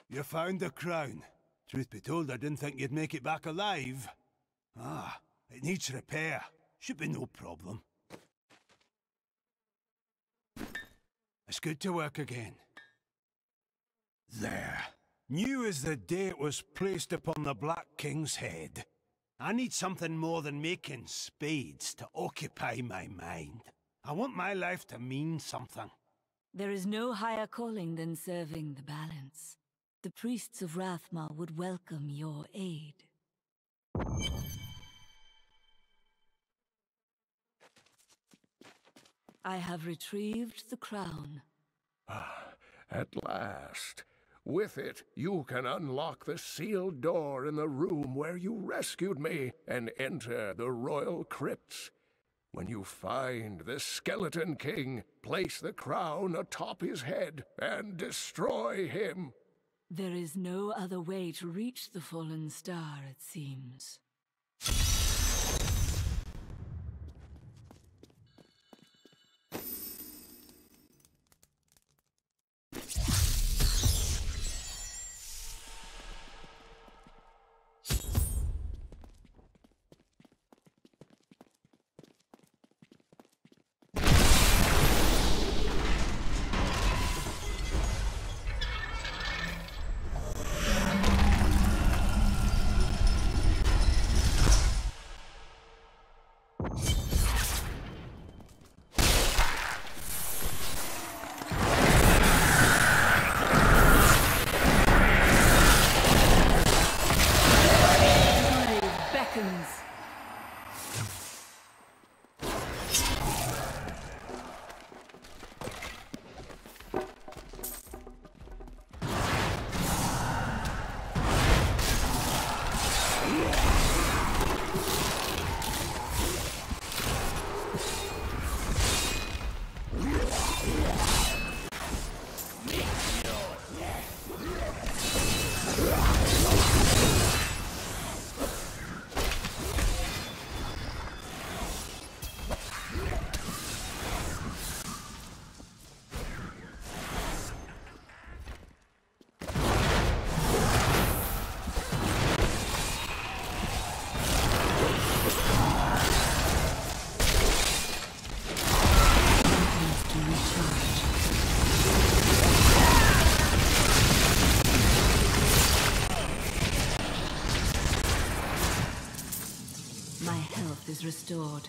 You found the crown. Truth be told, I didn't think you'd make it back alive. Ah, it needs repair. Should be no problem. It's good to work again. There. New as the day it was placed upon the Black King's head. I need something more than making spades to occupy my mind. I want my life to mean something. There is no higher calling than serving the balance. The priests of Rathmar would welcome your aid. I have retrieved the crown. Ah, at last. With it, you can unlock the sealed door in the room where you rescued me and enter the royal crypts. When you find the Skeleton King, place the crown atop his head and destroy him. There is no other way to reach the fallen star, it seems. Is restored.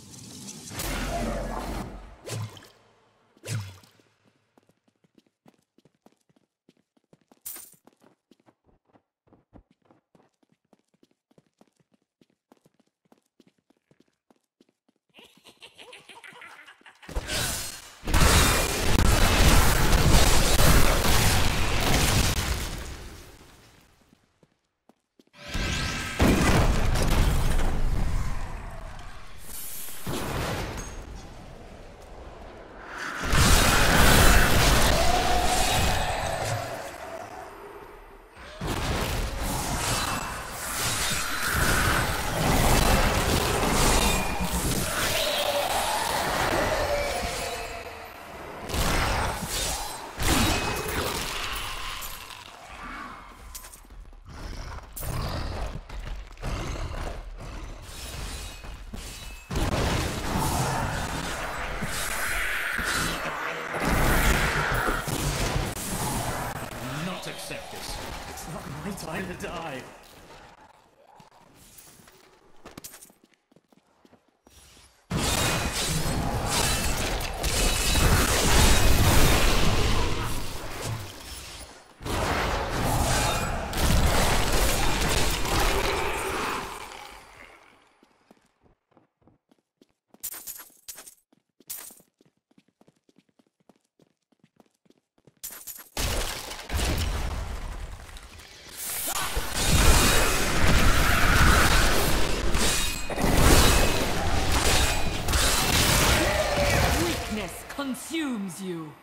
Accept this. It's not my time to die. Consumes you.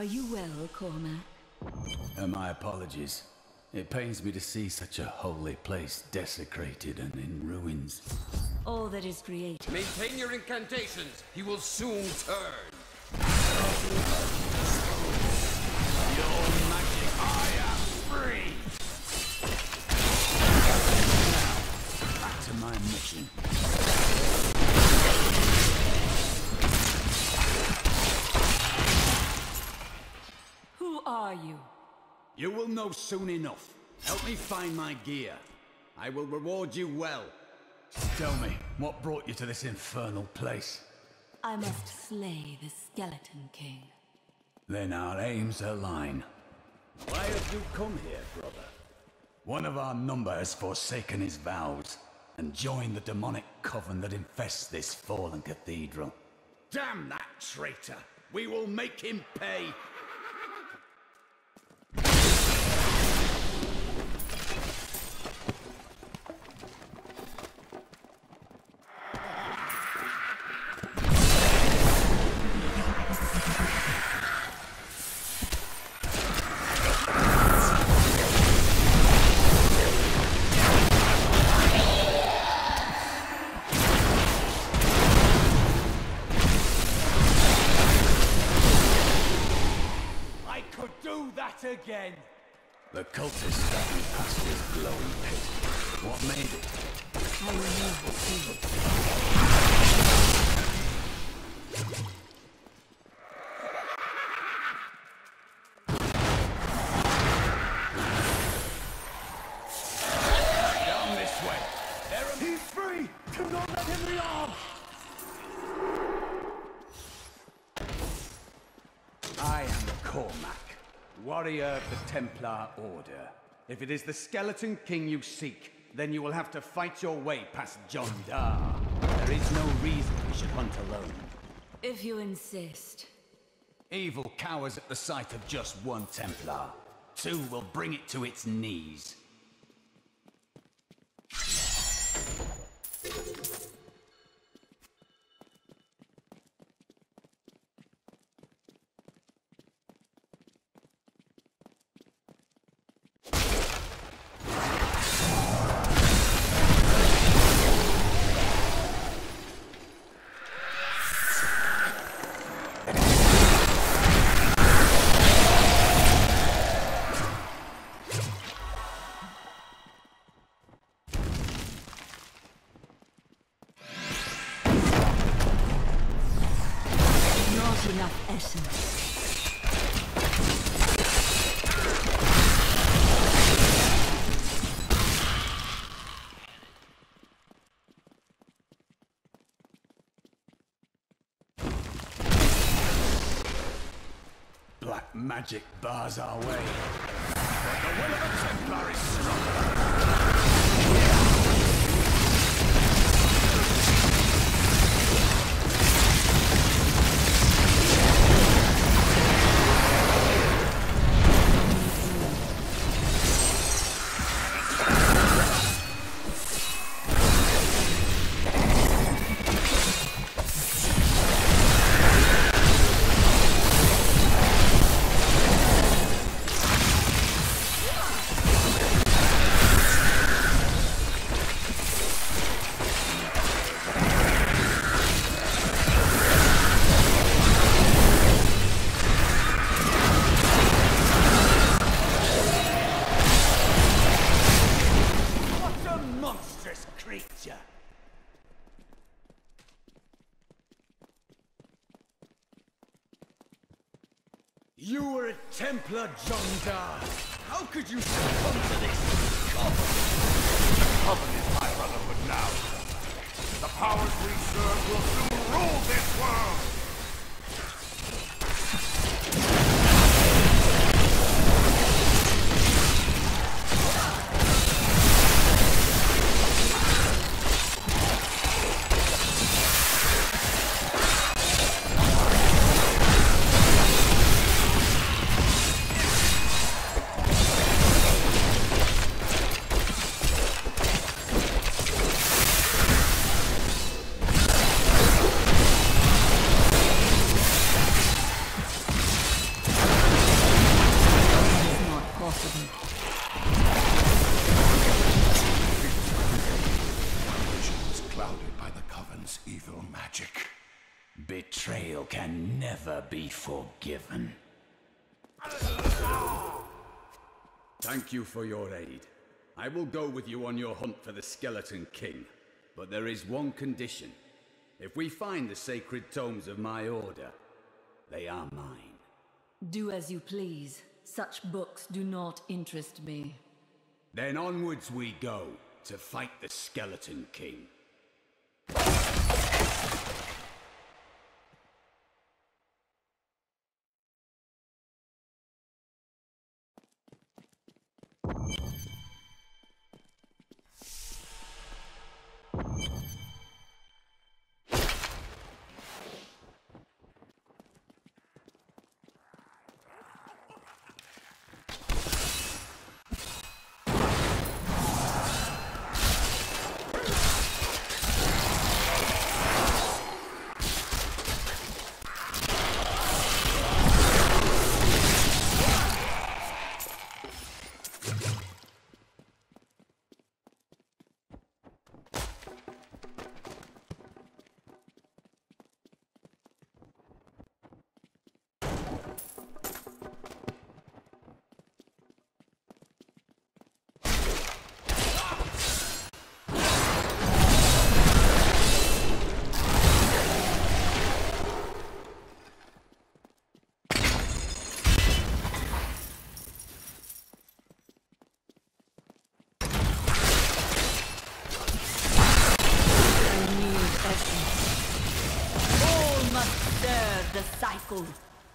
Are you well, Cormac? My apologies. It pains me to see such a holy place desecrated and in ruins. All that is created. Maintain your incantations. He will soon turn. Your magic, I am free! Now, back to my mission. Who are you? You will know soon enough. Help me find my gear. I will reward you well. Tell me, what brought you to this infernal place? I must slay the Skeleton King. Then our aims align. Why have you come here, brother? One of our number has forsaken his vows and joined the demonic coven that infests this fallen cathedral. Damn that traitor! We will make him pay! Again. The cultist standing past this glowing pit. What made it? I will never see it. Down this way. He's free! Do not let him rearm! I am Cormac, warrior of the Templar Order. If it is the Skeleton King you seek, then you will have to fight your way past John Dar. There is no reason we should hunt alone. If you insist. Evil cowers at the sight of just one Templar. Two will bring it to its knees. Enough essence. Black magic bars our way. But the will of a Templar is stronger. You were a Templar, John Dar. How could you succumb to this coven? The coven is my brotherhood now. The powers we serve will soon rule this world! forgiven. Thank you for your aid. I will go with you on your hunt for the Skeleton King. But there is one condition. If we find the sacred tomes of my order, they are mine. Do as you please. Such books do not interest me. Then onwards we go, to fight the Skeleton King. The cycle.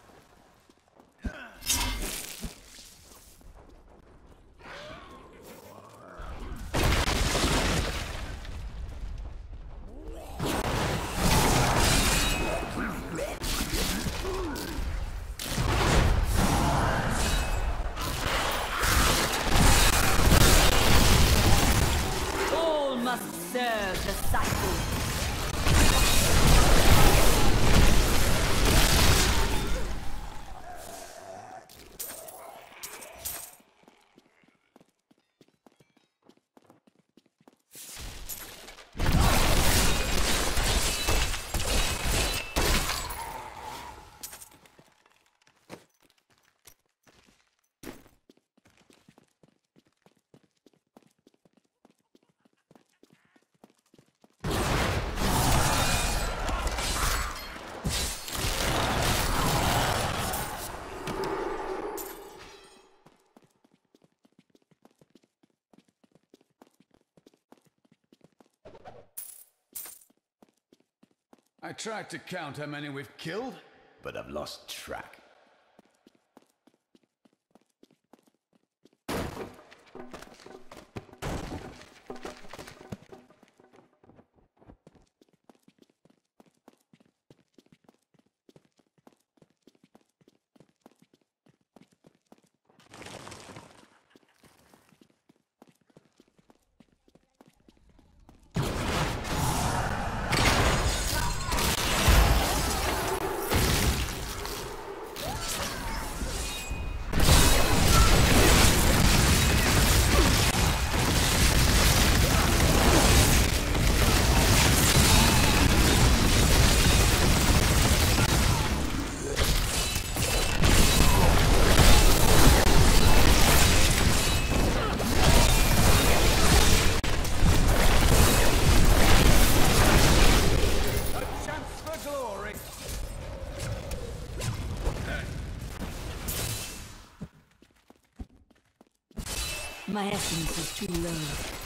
All must serve the cycle. I tried to count how many we've killed, but I've lost track. My essence is too low.